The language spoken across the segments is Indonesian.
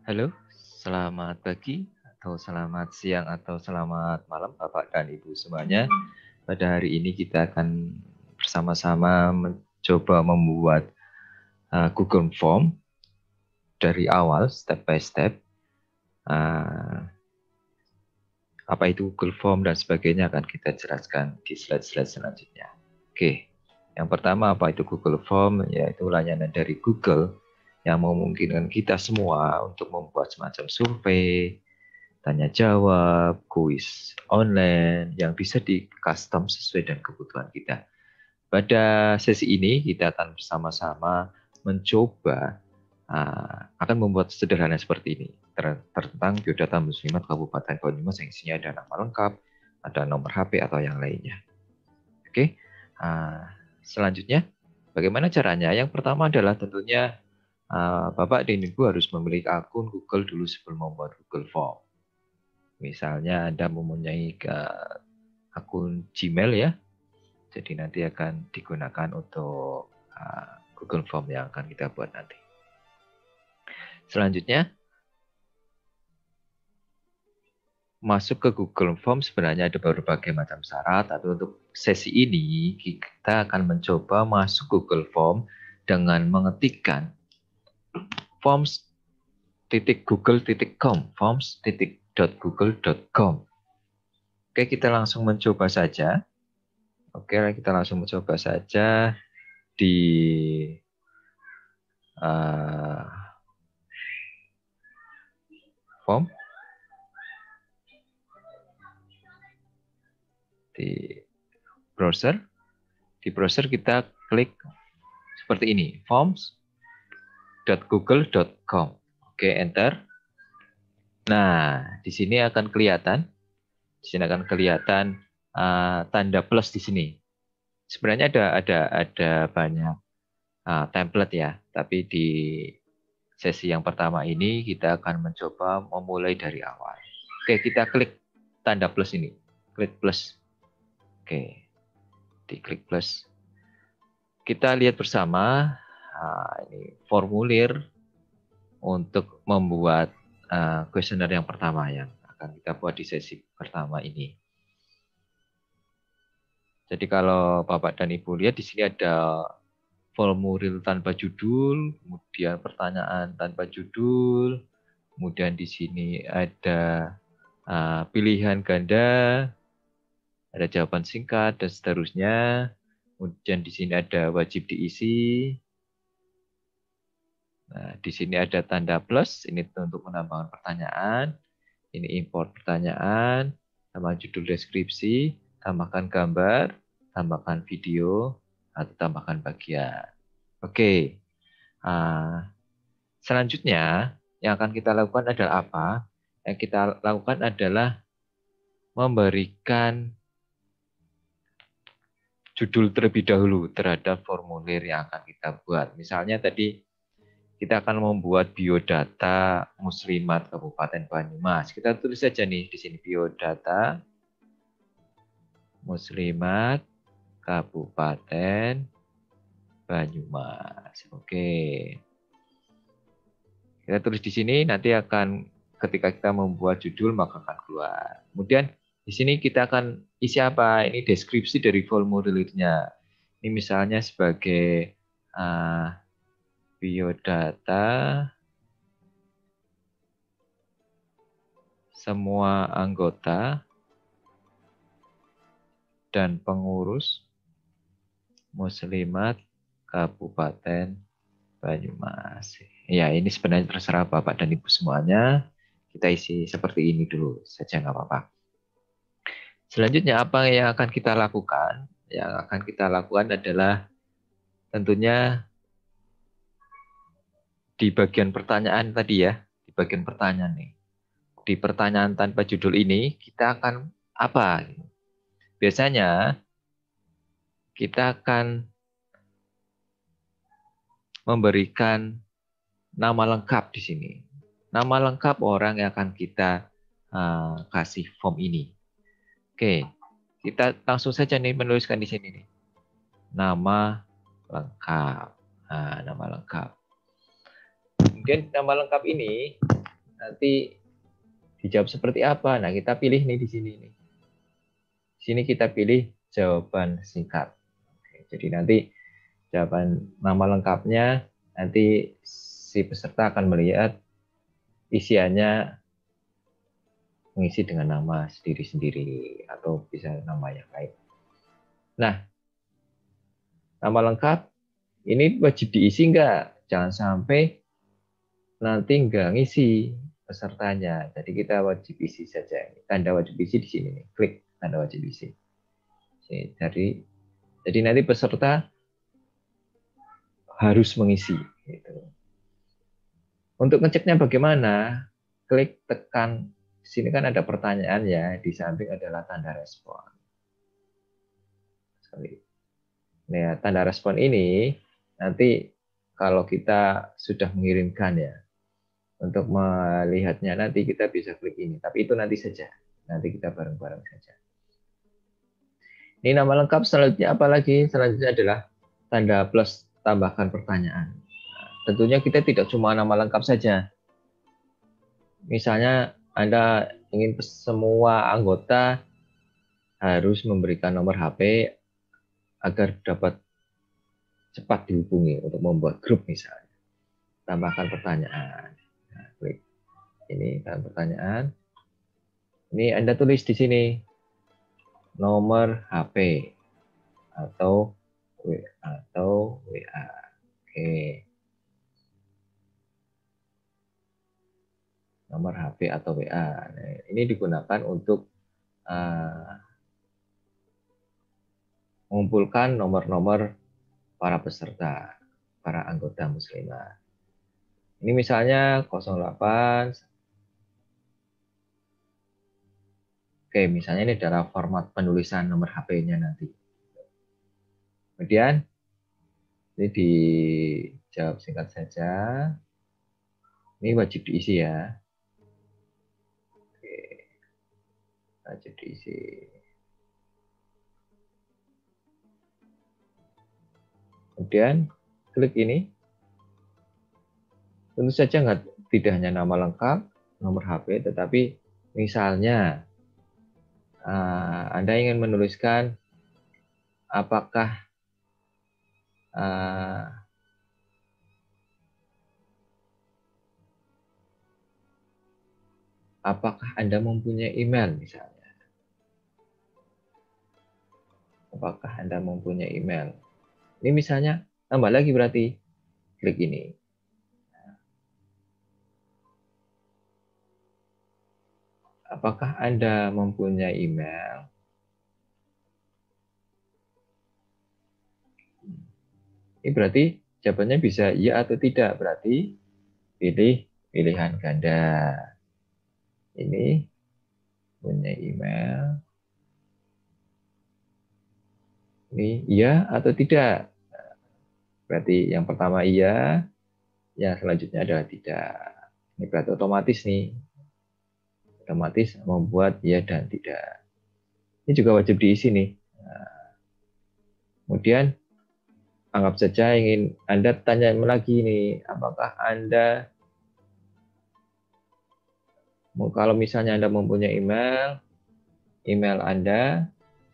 Halo, selamat pagi atau selamat siang atau selamat malam Bapak dan Ibu semuanya. Pada hari ini kita akan bersama-sama mencoba membuat Google Form dari awal step by step. Apa itu Google Form dan sebagainya akan kita jelaskan di slide-slide selanjutnya. Oke, yang pertama apa itu Google Form? Yaitu layanan dari Google yang memungkinkan kita semua untuk membuat semacam survei, tanya jawab, kuis online yang bisa di custom sesuai dengan kebutuhan kita. Pada sesi ini kita akan bersama-sama mencoba akan membuat sederhana seperti ini tentang biodata Muslimat Kabupaten Banyumas yang isinya ada nama lengkap, ada nomor HP atau yang lainnya. Oke, selanjutnya bagaimana caranya? Yang pertama adalah tentunya Bapak dan Ibu harus memiliki akun Google dulu sebelum membuat Google Form. Misalnya Anda mempunyai akun Gmail ya, jadi nanti akan digunakan untuk Google Form yang akan kita buat nanti. Selanjutnya, masuk ke Google Form sebenarnya ada berbagai macam syarat, tapi untuk sesi ini kita akan mencoba masuk Google Form dengan mengetikkan forms.google.com, forms.google.com. Oke, kita langsung mencoba saja. Oke, kita langsung mencoba saja di form di browser. Di browser kita klik seperti ini, forms.google.com. Oke, enter. Nah, di sini akan kelihatan, tanda plus di sini. Sebenarnya ada banyak template ya, tapi di sesi yang pertama ini kita akan mencoba memulai dari awal. Oke, kita klik tanda plus ini, klik plus. Oke, diklik plus. Kita lihat bersama ini formulir untuk membuat kuesioner yang pertama yang akan kita buat di sesi pertama ini. Jadi kalau Bapak dan Ibu lihat di sini ada formulir tanpa judul, kemudian pertanyaan tanpa judul, kemudian di sini ada pilihan ganda, ada jawaban singkat dan seterusnya. Kemudian di sini ada wajib diisi. Nah, di sini ada tanda plus, ini untuk menambahkan pertanyaan. Ini import pertanyaan, tambahkan judul deskripsi, tambahkan gambar, tambahkan video, atau tambahkan bagian. Oke, selanjutnya yang akan kita lakukan adalah apa? Yang kita lakukan adalah memberikan judul terlebih dahulu terhadap formulir yang akan kita buat. Misalnya tadi kita akan membuat biodata Muslimat Kabupaten Banyumas. Kita tulis saja nih di sini biodata Muslimat Kabupaten Banyumas. Oke. Kita tulis di sini, nanti akan ketika kita membuat judul maka akan keluar. Kemudian di sini kita akan isi apa? Ini deskripsi dari formulirnya. Ini misalnya sebagai biodata semua anggota dan pengurus Muslimat Kabupaten Banyumas. Ya, ini sebenarnya terserah Bapak dan Ibu semuanya. Kita isi seperti ini dulu saja, nggak apa-apa. Selanjutnya apa yang akan kita lakukan? Yang akan kita lakukan adalah tentunya di bagian pertanyaan tadi ya, di bagian pertanyaan nih. Di pertanyaan tanpa judul ini kita akan apa? Biasanya kita akan memberikan nama lengkap di sini. Nama lengkap orang yang akan kita kasih form ini. Oke, kita langsung saja nih menuliskan di sini nih. Nama lengkap. Nah, nama lengkap. Kemudian nama lengkap ini nanti dijawab seperti apa? Nah, kita pilih nih di sini nih. Di sini kita pilih jawaban singkat. Oke, jadi nanti jawaban nama lengkapnya nanti si peserta akan melihat isiannya mengisi dengan nama sendiri-sendiri atau bisa nama yang lain. Nah, nama lengkap ini wajib diisi enggak? Jangan sampai nanti enggak ngisi pesertanya. Jadi kita wajib isi saja. Tanda wajib isi di sini nih. Klik tanda wajib isi. Jadi nanti peserta harus mengisi. Gitu. Untuk ngeceknya bagaimana? Klik tekan di sini kan ada pertanyaan ya. Di samping adalah tanda respon. Nah, tanda respon ini nanti kalau kita sudah mengirimkan ya, untuk melihatnya nanti kita bisa klik ini. Tapi itu nanti saja. Nanti kita bareng-bareng saja. Ini nama lengkap, selanjutnya apa lagi? Selanjutnya adalah tanda plus tambahkan pertanyaan. Nah, tentunya kita tidak cuma nama lengkap saja. Misalnya Anda ingin semua anggota harus memberikan nomor HP agar dapat cepat dihubungi untuk membuat grup misalnya. Tambahkan pertanyaan. Nah, klik ini dan pertanyaan. Ini Anda tulis di sini nomor HP atau WA. Oke. Nomor HP atau WA. Nah, ini digunakan untuk mengumpulkan nomor-nomor para peserta, para anggota muslimah. Ini misalnya 08. Oke, misalnya ini adalah format penulisan nomor HP-nya nanti. Kemudian ini dijawab singkat saja. Ini wajib diisi ya. Oke. Wajib diisi. Kemudian klik ini. Tentu saja tidak hanya nama lengkap, nomor HP, tetapi misalnya Anda ingin menuliskan apakah Anda mempunyai email misalnya. Apakah Anda mempunyai email? Ini misalnya tambah lagi berarti klik ini. Apakah Anda mempunyai email? Ini berarti jawabannya bisa iya atau tidak. Berarti pilih pilihan ganda. Ini punya email. Ini iya atau tidak. Berarti yang pertama iya, yang selanjutnya adalah tidak. Ini berarti otomatis nih. Otomatis membuat iya dan tidak. Ini juga wajib diisi nih. Nah, kemudian anggap saja ingin Anda tanya lagi nih, apakah Anda, kalau misalnya Anda mempunyai email Anda,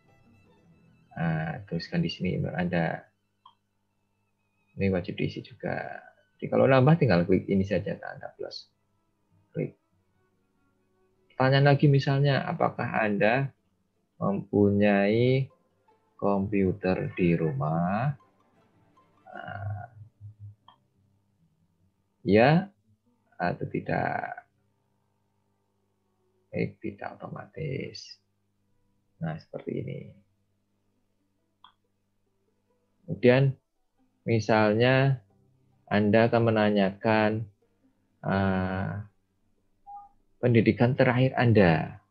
tuliskan di sini email Anda. Ini wajib diisi juga. Jadi kalau nambah tinggal klik ini saja tanda plus. Klik. Pertanyaan lagi misalnya, apakah Anda mempunyai komputer di rumah? Ya atau tidak? Tidak otomatis. Nah, seperti ini. Kemudian, misalnya Anda akan menanyakan pendidikan terakhir Anda.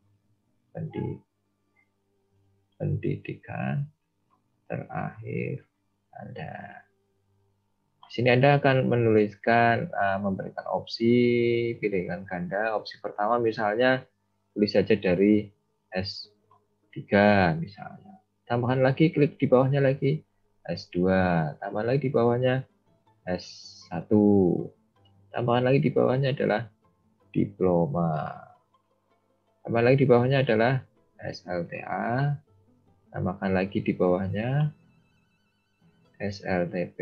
Pendidikan terakhir Anda. Di sini Anda akan menuliskan, memberikan opsi pilihan ganda. Opsi pertama misalnya tulis saja dari S3 misalnya. Tambahkan lagi, klik di bawahnya lagi S2. Tambahkan lagi di bawahnya S1. Tambahkan lagi di bawahnya adalah diploma. Tambah lagi di bawahnya adalah SLTA. Tambahkan lagi di bawahnya SLTP.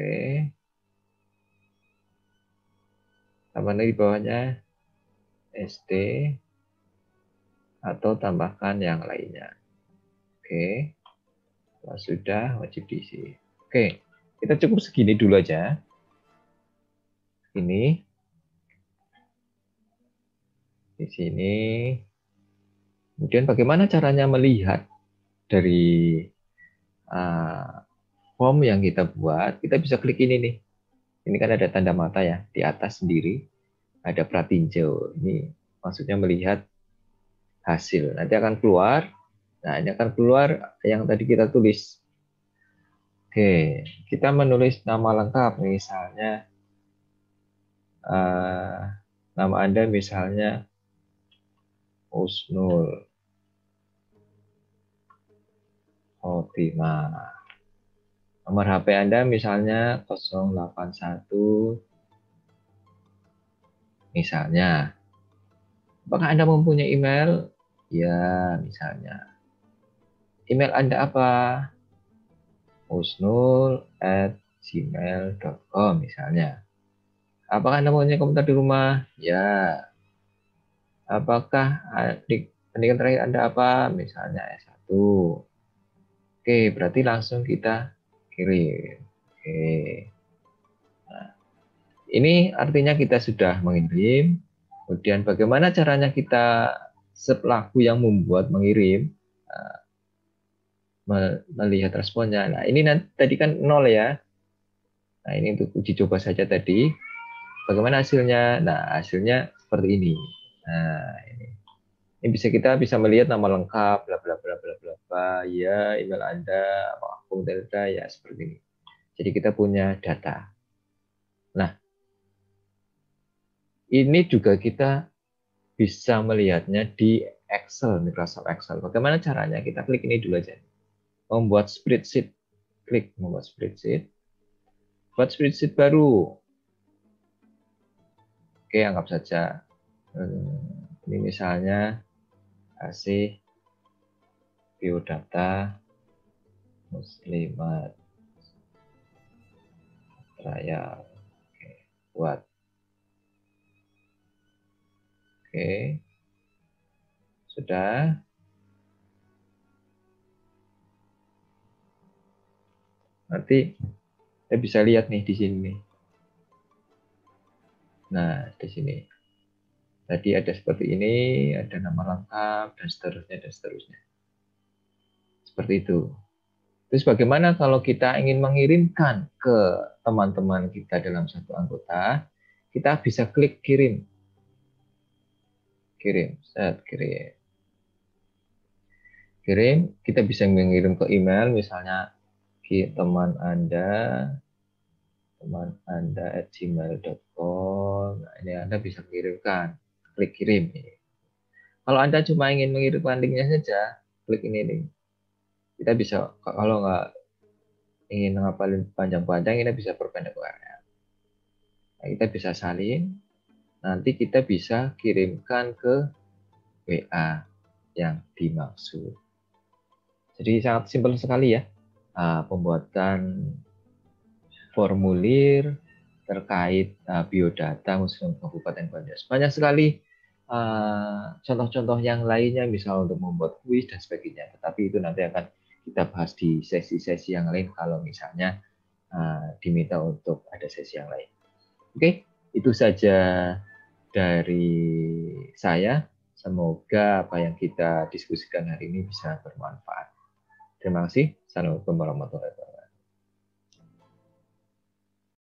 Tambah lagi di bawahnya SD. Atau tambahkan yang lainnya. Oke. Kalau sudah, wajib diisi. Oke. Kita cukup segini dulu aja. Ini. Di sini. Kemudian bagaimana caranya melihat dari form yang kita buat? Kita bisa klik ini nih. Ini kan ada tanda mata ya, di atas sendiri ada pratinjau. Ini maksudnya melihat hasil. Nanti akan keluar. Nah, ini akan keluar yang tadi kita tulis. Oke, kita menulis nama lengkap, misalnya nama Anda misalnya Husnul Khotimah. Nomor HP Anda misalnya 081 misalnya. Apakah Anda mempunyai email? Ya, misalnya. Email Anda apa? husnul@gmail.com misalnya. Apakah Anda mempunyai komputer di rumah? Ya. Apakah pendidikan terakhir Anda apa? Misalnya S1. Oke, berarti langsung kita kirim. Oke. Nah, ini artinya kita sudah mengirim. Kemudian bagaimana caranya kita selaku yang membuat mengirim melihat responnya. Nah, ini nanti tadi kan 0 ya. Nah, ini untuk uji coba saja tadi. Bagaimana hasilnya? Nah, hasilnya seperti ini. Nah, ini kita bisa melihat nama lengkap, bla bla bla bla bla bla, ya, email Anda, akun Delta, ya seperti ini. Jadi kita punya data. Nah, ini juga kita bisa melihatnya di Excel, Microsoft Excel. Bagaimana caranya? Kita klik ini dulu aja. Membuat spreadsheet. Klik membuat spreadsheet. Buat spreadsheet baru. Oke, anggap saja. Ini misalnya kasih biodata muslimat trial. Oke, buat. Oke. Sudah. Nanti kita bisa lihat nih di sini. Nah, di sini. Tadi ada seperti ini, ada nama lengkap, dan seterusnya, dan seterusnya. Seperti itu. Terus bagaimana kalau kita ingin mengirimkan ke teman-teman kita dalam satu anggota, kita bisa klik kirim. Kirim, set kirim. Kirim, kita bisa mengirim ke email, misalnya teman Anda @gmail.com. Nah, ini Anda bisa mengirimkan, klik kirim. Kalau Anda cuma ingin mengirimkan linknya saja, klik ini link. Kita bisa, kalau nggak ingin ngapalin panjang-panjang, kita bisa perpendek URL. Nah, kita bisa salin, nanti kita bisa kirimkan ke WA yang dimaksud. Jadi sangat simpel sekali ya, pembuatan formulir terkait biodata Muslim Kabupaten Banyumas. Banyak sekali contoh-contoh yang lainnya, misal untuk membuat kuis dan sebagainya. Tetapi itu nanti akan kita bahas di sesi-sesi yang lain kalau misalnya diminta untuk ada sesi yang lain. Oke, itu saja dari saya. Semoga apa yang kita diskusikan hari ini bisa bermanfaat. Terima kasih. Assalamualaikum warahmatullahi wabarakatuh.